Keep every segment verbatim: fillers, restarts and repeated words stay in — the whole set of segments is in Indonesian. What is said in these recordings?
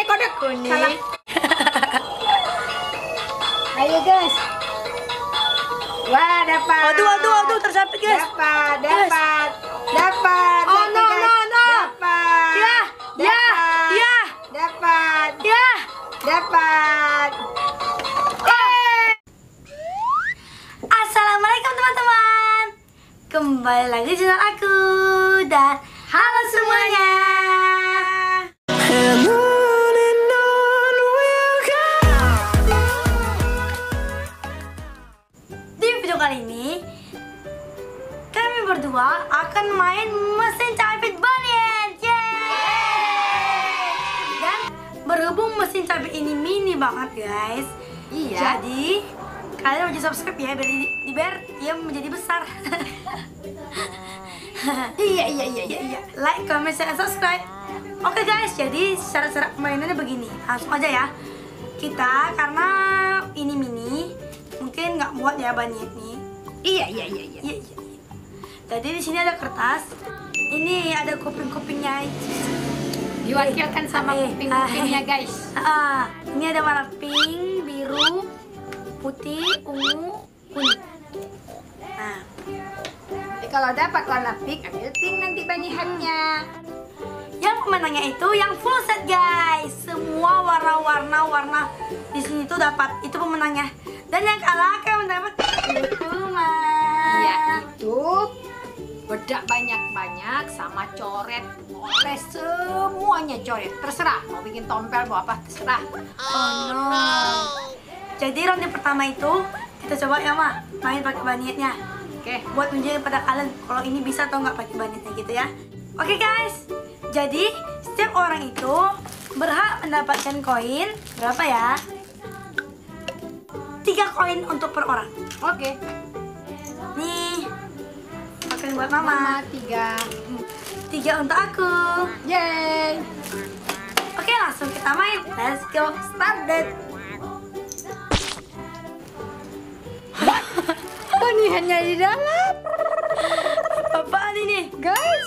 kode kuning. Salah. Ayo guys. Wah, dapat. Aduh, aduh, aduh, tersapit guys. Dapat, dapat, dapat. Oh no, guys. no, no. Dapat. Ya, ya, ya, Dapat. ya. Dapat. Assalamualaikum teman-teman. Kembali lagi di channel aku dan halo semuanya. Di video kali ini kami berdua akan main mesin capit banyak. Yeay! Dan berhubung mesin capit ini mini banget guys. Iya. Jadi kalian wajib subscribe ya biar di, di biar dia menjadi besar. Iya iya iya iya iya. Like, comment, share, and subscribe. Oke guys, jadi syarat-syarat permainannya begini. Langsung aja ya. Kita karena ini mini, mungkin nggak muat ya banyak nih. Iya, iya, iya, iya. Iya iya. Jadi di sini ada kertas. Ini ada kuping-kupingnya. Diwakilkan sama Eh, kuping-kupingnya guys. Ah, ini ada warna pink, biru, putih, ungu, kuning. Nah, Jadi kalau dapat warna pink, ambil pink nanti banihannya. yang pemenangnya itu yang full set guys. Semua warna-warna warna di sini tuh dapat. Itu pemenangnya. Dan yang kalah akan mendapat itu mah. Iya, itu bedak banyak-banyak sama coret. Boleh semuanya coret. Terserah mau bikin tompel mau apa terserah. Oh no. Jadi ronde pertama itu kita coba ya mah main pakai banetnya. Oke. Buat menunjukkan pada kalian kalau ini bisa atau nggak pakai banetnya gitu ya. Oke guys. Jadi setiap orang itu berhak mendapatkan koin berapa ya? Tiga koin untuk per orang. Oke. Nih, pakai buat Mama mama. tiga. Tiga untuk aku. Yeay. Oke langsung kita main. Let's go. Started. Banihannya di dalam. Apaan ini? Guys.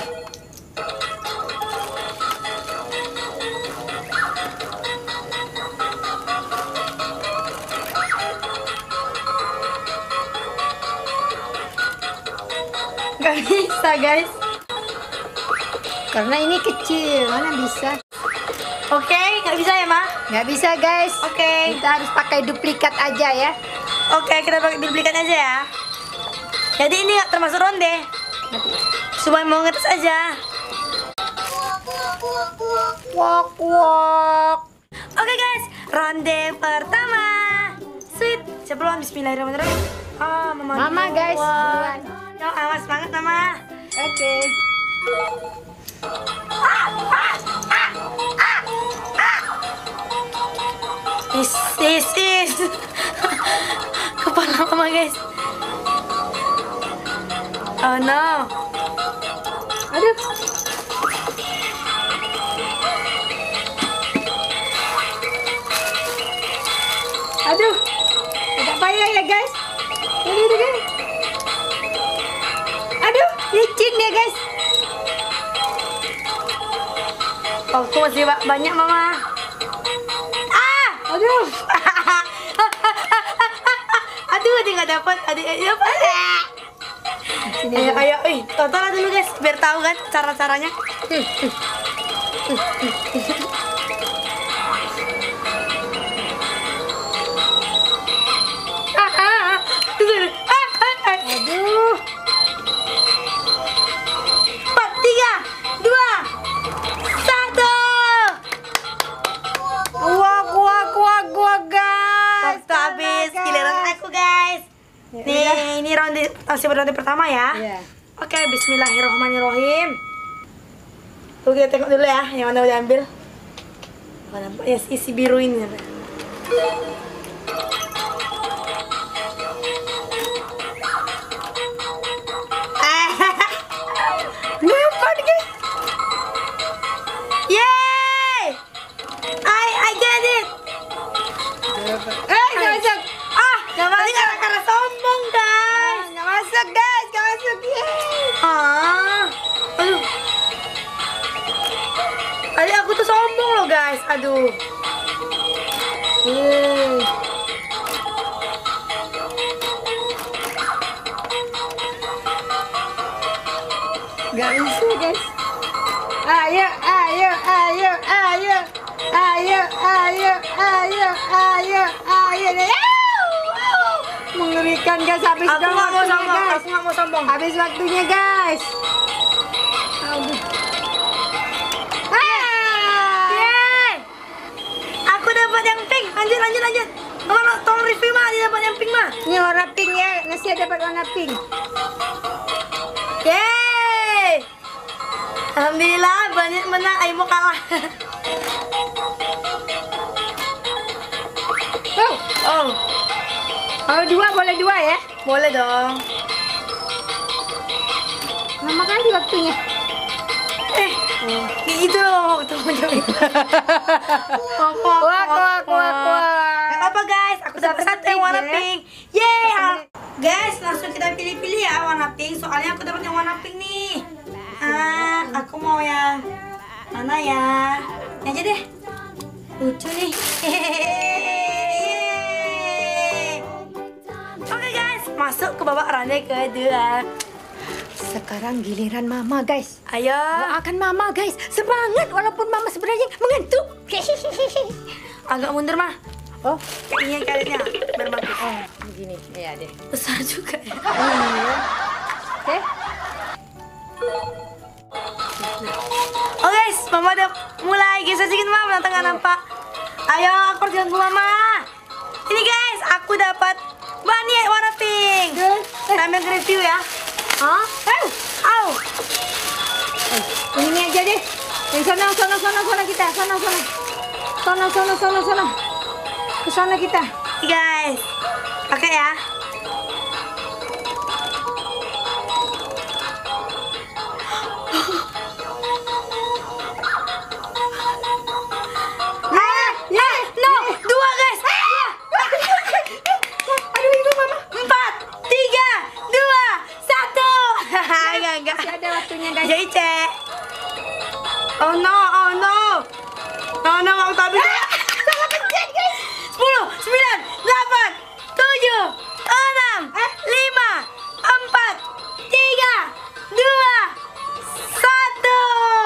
Gak bisa guys. Karena ini kecil, mana bisa? Oke, nggak bisa ya ma? Nggak bisa guys. Oke. Kita harus pakai duplikat aja ya. Oke, kita pakai duplikat aja ya. Jadi ini nggak termasuk ronde. Cuma mau ngetes aja. Wok wok. Oke guys, ronde pertama. Sweet. Sebelum bismillahirrahmanirrahim. Ah, mama. Mama, duluan. guys, duluan. Yo, awas banget mama. Oke. Is, is, is. Kepala mama guys. Oh no. Aduh. Aduh. Agak payah ya guys. Aduh, aduh, aduh. Aduh, licin ya guys. Oh, aku masih ba- banyak mama. Ah, Aduh. aduh, adik nggak dapat, adik nggak dapat. Sini Ayo, aja. ayo, ih, tonton dulu guys, biar tahu kan cara-caranya. Ah, ah, ah. Tunggu dulu. Ah, ah, ah. Aduh. Empat, tiga, dua, satu. Wak wak wak wak guys. Waktu habis, Astaga. giliran aku guys. Ya, Nih, udah. ini ronde masih ronde pertama ya. Iya. Oke, bismillahirrahmanirrahim. Tuh kita tengok dulu ya, yang mana udah ambil. Oh, nampak ya isi biru ini. Dapat guys. Yay! I I get it. Eh, nggak masuk. Ah, nggak masuk karena sombong guys. Nggak masuk guys, nggak masuk. Yeay. Ah, aduh. Tadi aku tuh sombong loh guys. Aduh. Yeay. Gak bisa guys. Ayo, ayo, ayo, ayo, ayo, ayo, ayo, ayo, ayo. Mengerikan guys, habis Aku dong nggak mau waktunya, sombong. guys. Aku nggak mau sombong. Habis waktunya guys. Aduh. Ah. Yeay. Aku dapat yang pink. Lanjut, lanjut, lanjut. Mama, tolong review mah. Dia dapat yang pink mah. Ini warna pink ya, Nasia dapat warna pink. Yeay. Alhamdulillah banyak menang. Ayo mau kalah. Oh, Oh, kalau dua boleh dua ya. boleh dong. Mama kan di waktunya. Eh, itu loh waktu mau join. Wak, wak, Wak, wak, wak, wak. Gak apa guys, aku dapat satu yang warna pink. Yeay. Guys, langsung kita pilih-pilih ya warna pink. Soalnya aku dapat yang warna pink nih. Ah, aku mau yang mana ya? Ini aja deh. Lucu nih. Yeay. Oke guys, masuk ke babak ronde kedua. Sekarang giliran Mama guys. Ayo. Doakan Mama guys. Semangat walaupun Mama sebenarnya mengantuk. Agak mundur mah. Oh, Kayaknya karetnya biar bagus. oh begini. Iya deh. Besar juga ya. Iya. Oke. Oh guys, Mama udah mulai geser sedikit Mama, nanti nggak nampak. Ayo, aku harus ganggu Mama. Ini guys, aku dapat bani warna pink. Eh, Sambil review ya. Hah? Eh, Au. ini aja deh. Yang sana, sana, sana, sana kita. Sana, sana. Sana, sana, sana, sana. Ke sana kita. Nih guys, pakai ya. Ah, ah, no, dua guys. Aduh, itu Mama. Empat, tiga, dua, satu. Enggak, enggak. Masih ada waktunya guys. Jadi cek. Oh no, oh no. Oh no, aku tak bisa. Salah pencet guys. Sepuluh, sembilan, delapan, tujuh, enam, lima, empat, tiga, dua, satu.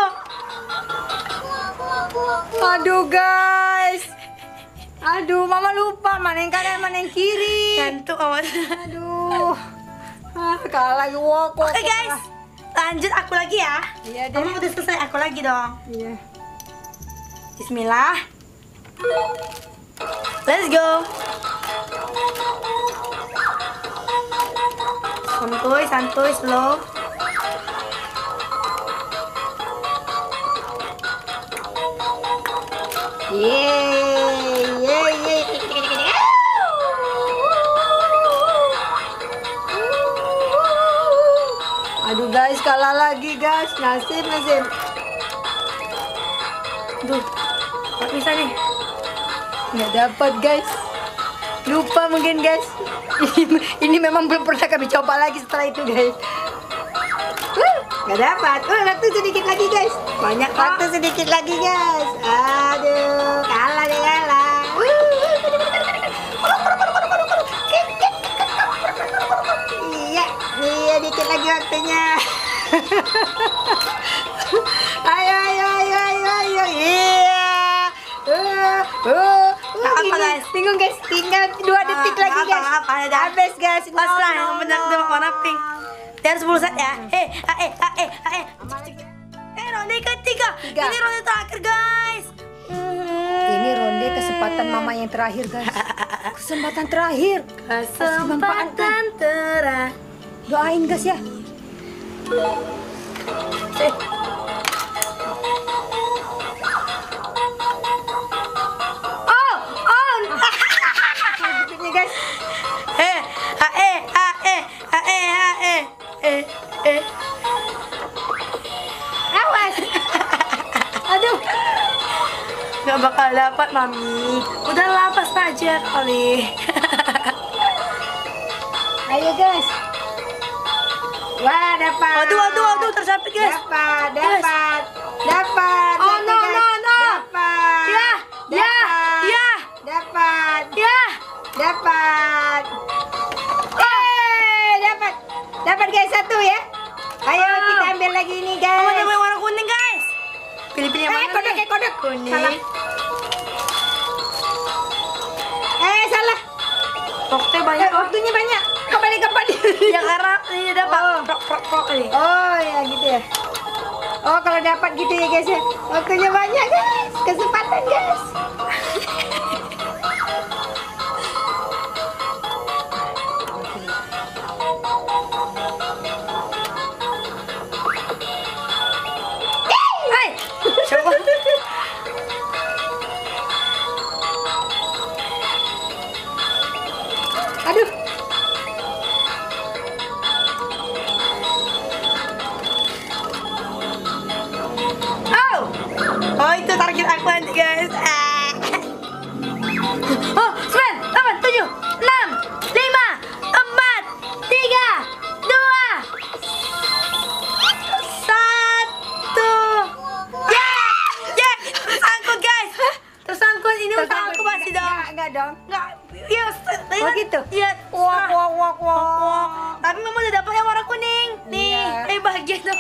Aduh guys. Aduh, Mama lupa mana yang kanan mana yang kiri. Ngantuk amat. Aduh. Ah, kalah lagi wok wok. Oke guys, lanjut aku lagi ya. Iya deh. Kamu udah selesai, aku lagi dong. Iya. Bismillah. Let's go. Santuy, santuy, slow. Yeay, yeay, yeay. Aduh guys, kalah lagi guys. Nasib, nasib. Duh, nggak bisa nih. Nggak dapat guys. Lupa mungkin guys. Ini, ini memang belum pernah kami coba lagi setelah itu guys. Uh, nggak dapat. Oh, waktu sedikit lagi guys. Banyak Waktu sedikit lagi guys. Aduh, kalah deh kalah. Iya, iya dikit lagi waktunya. Ayo, ayo, ayo, ayo, ayo. Iya. Uh, uh, Nggak apa, bingung. guys. Bingung guys. Tinggal dua detik lagi Maaf, guys. maaf, ada dah. Habis guys. Pas No, lah no, yang benar no. tuh warna pink. Dan sepuluh set ya. Eh, ah, eh, ah, eh, ah, eh. Eh, ronde ketiga. Tiga. Ini ronde terakhir, guys. Ini ronde kesempatan Mama yang terakhir guys. Kesempatan terakhir. Kesempatan terakhir. Doain guys ya. Eh. Oh, oh. Ini guys. Eh, ah, eh, ah, eh, ah, eh, ah, eh, eh, eh. Awas. Aduh. Gak bakal dapat, Mami. Udah lapas aja kali. Ayo guys. Wah, dapat. Aduh, aduh, aduh, tersapit, guys. Dapat, Guys. dapat. Dapat. Oh, Dapat, no, guys. no, no. Dapat. aduh. Kuning. Salah. Eh, salah. Waktunya Eh, banyak. waktunya banyak. Kembali kembali. Ya karena ini dapat Oh. prok prok prok kali. Oh, ya gitu ya. Oh, kalau dapat gitu ya guys ya. Waktunya banyak guys. Kesempatan guys. Hai. Coba. Aduh. Oh. Oh, itu target aku nanti, guys. Ah. Oh, sembilan, delapan, tujuh, enam, lima, empat, tiga, dua, satu. Ya, ya, tersangkut guys. Tersangkut ini utang aku masih dong. Enggak, enggak dong. Nggak, iya, Oh, gitu? Iya. Wak, wak, wak, wak. Tapi mama udah dapat yang warna kuning. Nih, Iya. eh bahagia dong.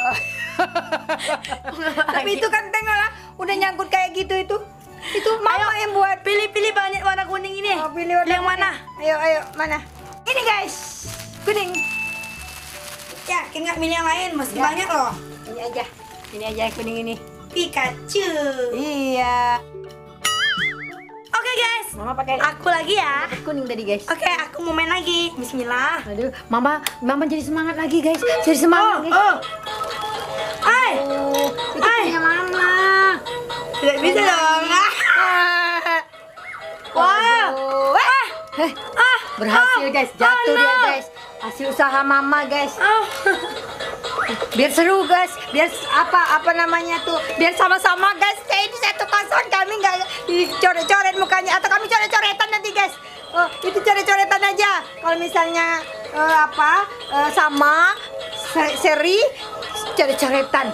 Tapi itu kan tengoklah, udah nyangkut kayak gitu itu. Itu mama yang buat. Pilih-pilih banyak warna kuning ini. Oh, pilih warna yang kuning. mana? Ayo, ayo, mana? Ini guys, kuning. Yakin nggak milih yang lain? Masih Nggak. banyak loh. Ini aja, ini aja yang kuning ini. Pikachu. Iya. Oke guys, Mama pakai aku lagi ya. kuning tadi guys. Oke, aku mau main lagi. Bismillah. Aduh, mama, mama jadi semangat lagi guys. Jadi semangat. guys. Oh. Hai. Oh, itu Hai. punya mama. Tidak bisa dong. Ah. Ah. Wow. Aduh. Eh, eh, Ah. berhasil Ah. guys, jatuh Oh, dia no. guys. Hasil usaha mama guys. Oh. Biar seru guys, biar s- apa apa namanya tuh, biar sama-sama guys. Kayak ini satu kosong, kami nggak coret-coret mukanya atau kami coret-coretan nanti guys. Oh, itu coret-coretan aja. Kalau misalnya eh, apa eh, sama se- seri coret-coretan.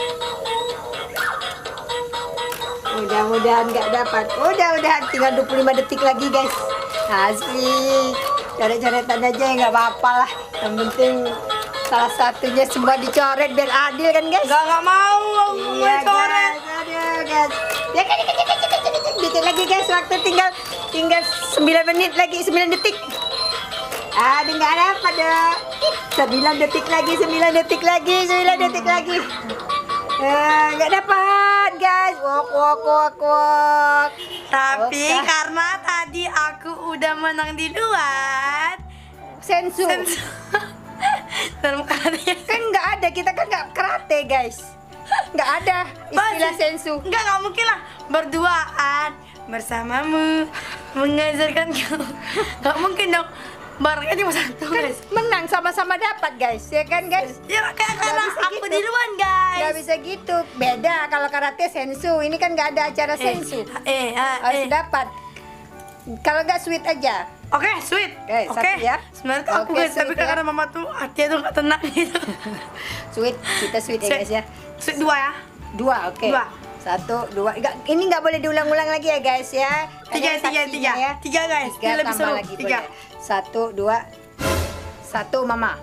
Mudah-mudahan nggak dapat. Mudah-mudahan tinggal dua puluh lima detik lagi guys. Asik. Coret-coretan aja ya nggak apa-apa lah. Yang penting salah satunya semua dicoret biar adil kan guys. Gak nggak mau. Aku mau Iya coret. guys, aduh guys. Ya kan dikit, dikit, dikit, dikit, dikit. Dikit lagi guys, waktu tinggal tinggal sembilan menit lagi, sembilan detik. Aduh nggak dapat deh. sembilan detik lagi, sembilan detik lagi, sembilan detik lagi. Eh, nggak dapat guys. Wok wok wok wok. Tapi Oke. karena tadi aku udah menang di luar. Sensu. Sensu. Dalam karya. Kan nggak ada, kita kan nggak karate guys. Nggak ada istilah Pasti. sensu. Enggak, nggak mungkin lah. Berduaan bersamamu mengajarkan kamu. Nggak mungkin dong. Barangnya cuma satu Kan guys. menang sama-sama dapat guys, ya kan guys? Ya kayak karena bisa aku gitu. di luar guys. Nggak bisa gitu, beda kalau karate sensu. Ini kan nggak ada acara sensu. Eh, ah, Harus eh. dapat. Kalau nggak sweet aja. Oke, sweet. Oke, Oke. satu ya. Sebenarnya tuh aku Oke, guys, tapi sweet ya. karena mama tuh hatinya tuh nggak tenang gitu. Sweet, kita sweet ya Sweet. guys ya. Sweet dua ya. Dua, oke. Dua. Satu, dua. Nggak, ini nggak boleh diulang-ulang lagi ya guys ya. Tiga, Karena tiga, saksinya tiga. ya. Tiga guys. Tiga Ini lebih tambah seru. lagi Tiga. boleh. Satu, dua. Satu mama.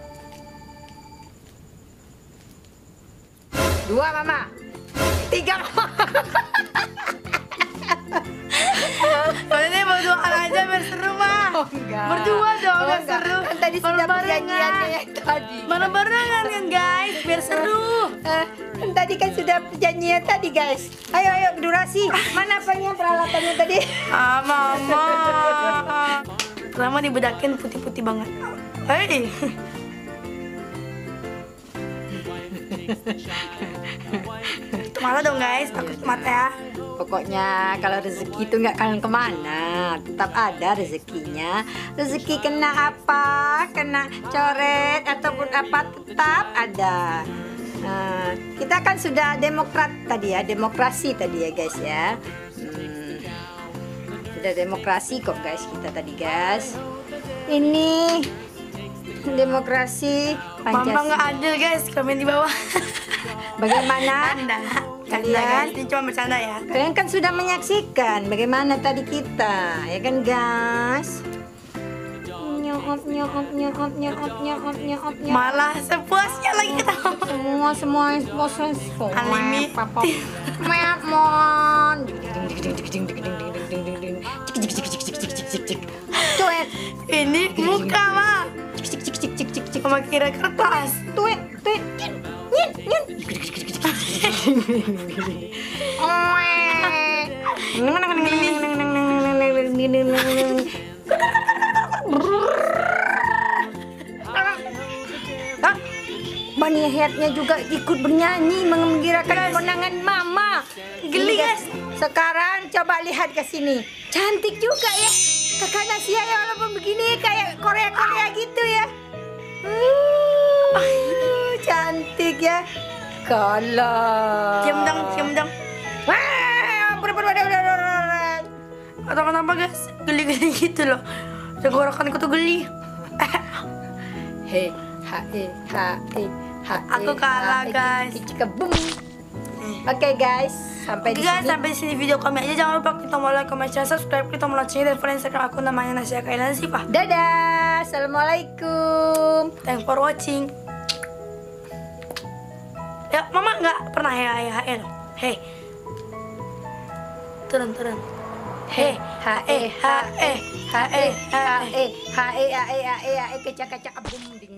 Dua mama. Tiga mama. Maksudnya berduaan aja biar seru mah. Oh, enggak. Berdua dong, Oh, biar enggak. seru. Kan tadi sudah Bareng-barengan. perjanjiannya yang tadi. Bareng-barengan kan guys, biar seru. Eh, kan tadi kan sudah perjanjian tadi guys. Ayo ayo durasi. Mana apanya peralatannya tadi? Ah, mama. Lama dibedakin putih-putih banget. Hei. Mata dong guys, takut mata ya. Pokoknya kalau rezeki itu nggak akan kemana, tetap ada rezekinya. Rezeki kena apa, kena coret ataupun apa tetap ada. Nah, kita kan sudah demokrat tadi ya, demokrasi tadi ya guys ya. Hmm, sudah demokrasi kok guys kita tadi guys. Ini demokrasi Mama nggak Pancasila. adil guys, komen di bawah. Bagaimana? Canda, canda Kalian? guys, ini cuma bercanda ya. Kalian kan sudah menyaksikan bagaimana tadi kita, ya kan guys? Nyok, nyot nyot nyot nyot nyot nyot. Malah sepuasnya lagi ketawa. Semua semua proses. Unlimited. Memon. Tuet. Ini muka mah. Sama kira kertas. Tuet tuet. Nyet nyet. Hah? Bunny headnya juga ikut bernyanyi menggembirakan kemenangan mama. Geli, guys. Sekarang coba lihat ke sini. Cantik juga ya. Kakak Nasia ya walaupun begini kayak Korea-Korea gitu ya. Uh, cantik ya. Kalau. Cium dong, cium dong. Wah, udah udah udah udah udah. Atau kenapa guys? Geli-geli gitu loh. Tenggorokanku tuh geli. He, ha e, ha e, ha e. Aku kalah, guys. Cika boom. Oke guys, sampai Oke di guys, sini. sampai di sini video kami aja. Jangan lupa kita mau like, comment, share, subscribe. Kita mau launching dan follow Instagram aku namanya Nasia Kailan Sifah. Dadah, assalamualaikum. Thanks for watching. Ya, mama nggak pernah he he he loh. He. Turun turun. He, ha e, ha e, ha e, ha e. ha e, ha e, ha e, ha e, ha e, kecak kecak boom.